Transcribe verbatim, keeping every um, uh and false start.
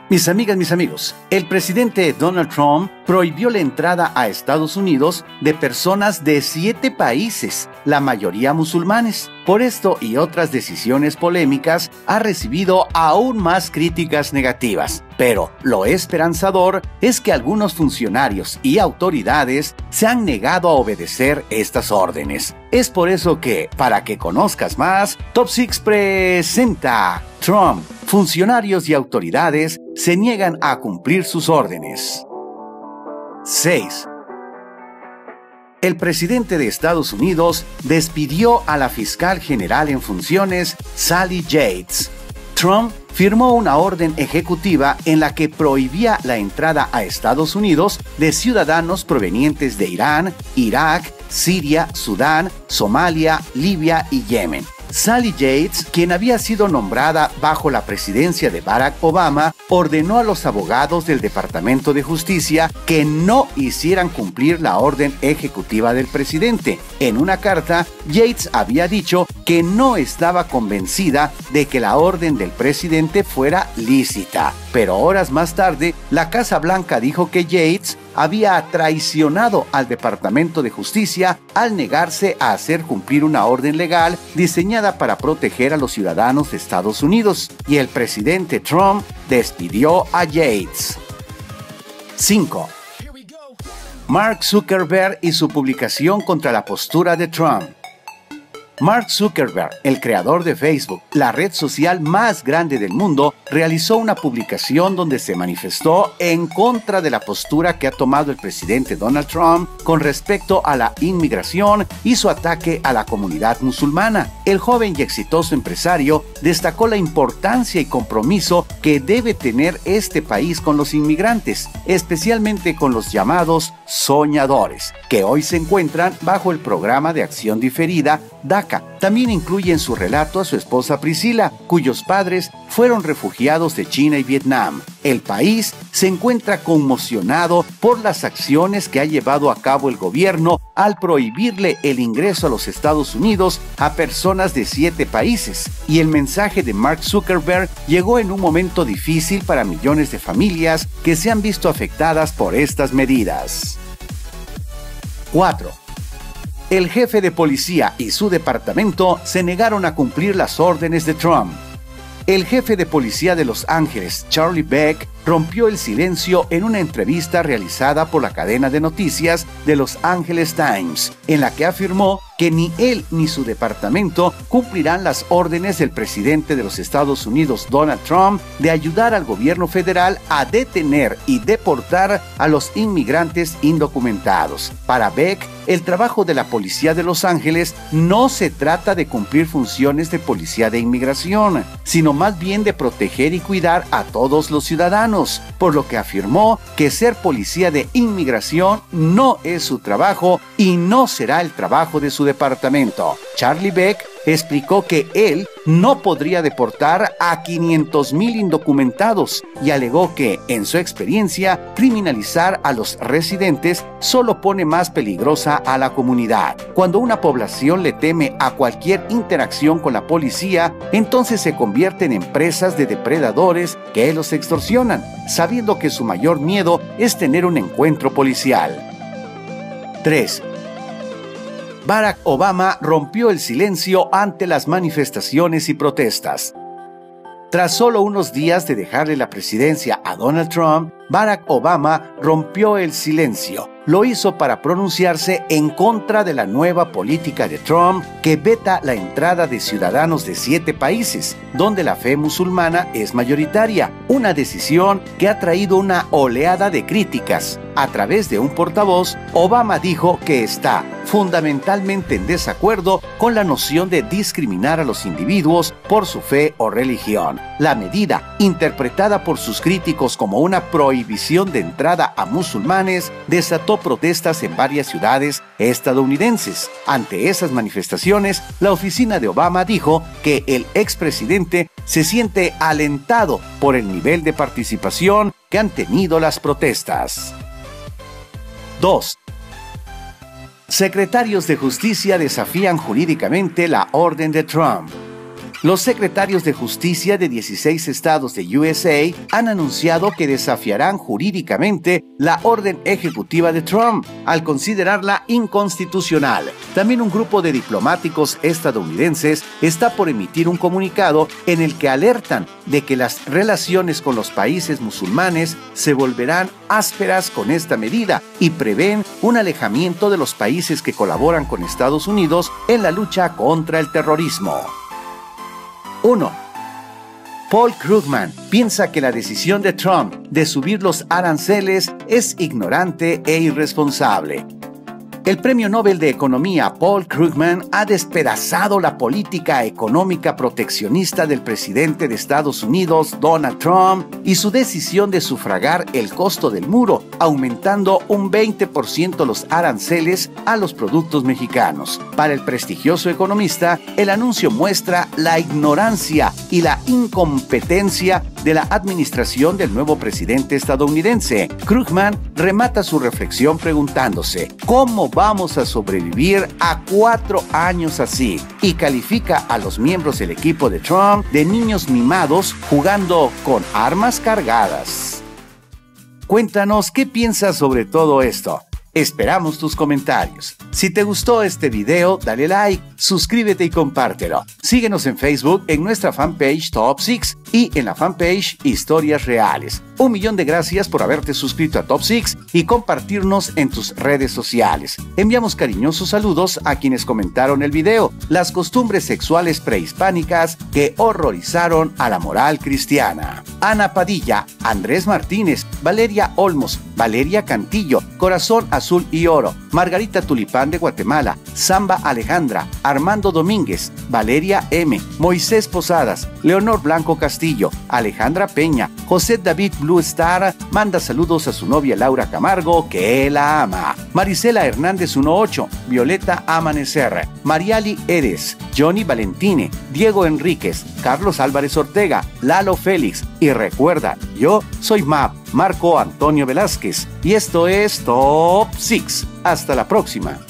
Mis amigas, mis amigos, el presidente Donald Trump prohibió la entrada a Estados Unidos de personas de siete países, la mayoría musulmanes. Por esto y otras decisiones polémicas, ha recibido aún más críticas negativas. Pero lo esperanzador es que algunos funcionarios y autoridades se han negado a obedecer estas órdenes. Es por eso que, para que conozcas más, Top seis presenta Trump. Funcionarios y autoridades se niegan a cumplir sus órdenes. seis. El presidente de Estados Unidos despidió a la fiscal general en funciones, Sally Yates. Trump firmó una orden ejecutiva en la que prohibía la entrada a Estados Unidos de ciudadanos provenientes de Irán, Irak, Siria, Sudán, Somalia, Libia y Yemen. Sally Yates, quien había sido nombrada bajo la presidencia de Barack Obama, ordenó a los abogados del Departamento de Justicia que no hicieran cumplir la orden ejecutiva del presidente. En una carta, Yates había dicho que no estaba convencida de que la orden del presidente fuera lícita. Pero horas más tarde, la Casa Blanca dijo que Yates había traicionado al Departamento de Justicia al negarse a hacer cumplir una orden legal diseñada para proteger a los ciudadanos de Estados Unidos, y el presidente Trump despidió a Yates. cinco. Mark Zuckerberg y su publicación contra la postura de Trump. Mark Zuckerberg, el creador de Facebook, la red social más grande del mundo, realizó una publicación donde se manifestó en contra de la postura que ha tomado el presidente Donald Trump con respecto a la inmigración y su ataque a la comunidad musulmana. El joven y exitoso empresario destacó la importancia y compromiso que debe tener este país con los inmigrantes, especialmente con los llamados soñadores, que hoy se encuentran bajo el programa de acción diferida DACA. También incluye en su relato a su esposa Priscila, cuyos padres fueron refugiados de China y Vietnam. El país se encuentra conmocionado por las acciones que ha llevado a cabo el gobierno al prohibirle el ingreso a los Estados Unidos a personas de siete países. Y el mensaje de Mark Zuckerberg llegó en un momento difícil para millones de familias que se han visto afectadas por estas medidas. cuatro. El jefe de policía y su departamento se negaron a cumplir las órdenes de Trump. El jefe de policía de Los Ángeles, Charlie Beck, rompió el silencio en una entrevista realizada por la cadena de noticias de Los Angeles Times, en la que afirmó que ni él ni su departamento cumplirán las órdenes del presidente de los Estados Unidos, Donald Trump, de ayudar al gobierno federal a detener y deportar a los inmigrantes indocumentados. Para Beck, el trabajo de la policía de Los Ángeles no se trata de cumplir funciones de policía de inmigración, sino más bien de proteger y cuidar a todos los ciudadanos, por lo que afirmó que ser policía de inmigración no es su trabajo y no será el trabajo de su departamento. Charlie Beck explicó que él no podría deportar a quinientos mil indocumentados y alegó que, en su experiencia, criminalizar a los residentes solo pone más peligrosa a la comunidad. Cuando una población le teme a cualquier interacción con la policía, entonces se convierten en presas de depredadores que los extorsionan, sabiendo que su mayor miedo es tener un encuentro policial. tres. Barack Obama rompió el silencio ante las manifestaciones y protestas. Tras solo unos días de dejarle la presidencia a Donald Trump, Barack Obama rompió el silencio. Lo hizo para pronunciarse en contra de la nueva política de Trump que veta la entrada de ciudadanos de siete países, donde la fe musulmana es mayoritaria, una decisión que ha traído una oleada de críticas. A través de un portavoz, Obama dijo que está fundamentalmente en desacuerdo con la noción de discriminar a los individuos por su fe o religión. La medida, interpretada por sus críticos como una prohibición de entrada a musulmanes, desató protestas en varias ciudades estadounidenses. Ante esas manifestaciones, la oficina de Obama dijo que el expresidente se siente alentado por el nivel de participación que han tenido las protestas. dos. Secretarios de Justicia desafían jurídicamente la orden de Trump. Los secretarios de justicia de dieciséis estados de U S A han anunciado que desafiarán jurídicamente la orden ejecutiva de Trump al considerarla inconstitucional. También un grupo de diplomáticos estadounidenses está por emitir un comunicado en el que alertan de que las relaciones con los países musulmanes se volverán ásperas con esta medida y prevén un alejamiento de los países que colaboran con Estados Unidos en la lucha contra el terrorismo. uno. Paul Krugman piensa que la decisión de Trump de subir los aranceles es ignorante e irresponsable. El premio Nobel de Economía Paul Krugman ha despedazado la política económica proteccionista del presidente de Estados Unidos, Donald Trump, y su decisión de sufragar el costo del muro, aumentando un veinte por ciento los aranceles a los productos mexicanos. Para el prestigioso economista, el anuncio muestra la ignorancia y la incompetencia de la administración del nuevo presidente estadounidense. Krugman remata su reflexión preguntándose ¿cómo vamos a sobrevivir a cuatro años así? Y califica a los miembros del equipo de Trump de niños mimados jugando con armas cargadas. Cuéntanos qué piensas sobre todo esto. Esperamos tus comentarios. Si te gustó este video, dale like, suscríbete y compártelo. Síguenos en Facebook en nuestra fanpage Top seis y en la fanpage Historias Reales. Un millón de gracias por haberte suscrito a Top seis y compartirnos en tus redes sociales. Enviamos cariñosos saludos a quienes comentaron el video, las costumbres sexuales prehispánicas que horrorizaron a la moral cristiana. Ana Padilla, Andrés Martínez, Valeria Olmos, Valeria Cantillo, Corazón Azul y Oro, Margarita Tulipán de Guatemala, Samba Alejandra, Armando Domínguez, Valeria M, Moisés Posadas, Leonor Blanco Castillo, Alejandra Peña, José David Blue Star manda saludos a su novia Laura Camargo, que la ama. Marisela Hernández dieciocho, Violeta Amanecer, Mariali Eres, Johnny Valentine, Diego Enríquez, Carlos Álvarez Ortega, Lalo Félix. Y recuerda, yo soy M A P, Marco Antonio Velázquez, y esto es Top seis. Hasta la próxima.